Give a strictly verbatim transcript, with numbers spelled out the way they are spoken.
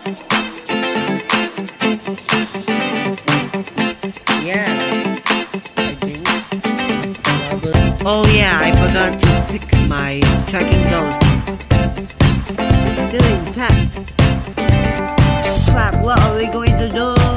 Yeah, I think. Oh yeah, I forgot to pick my tracking ghost. It's still intact. Crap, what are we going to do?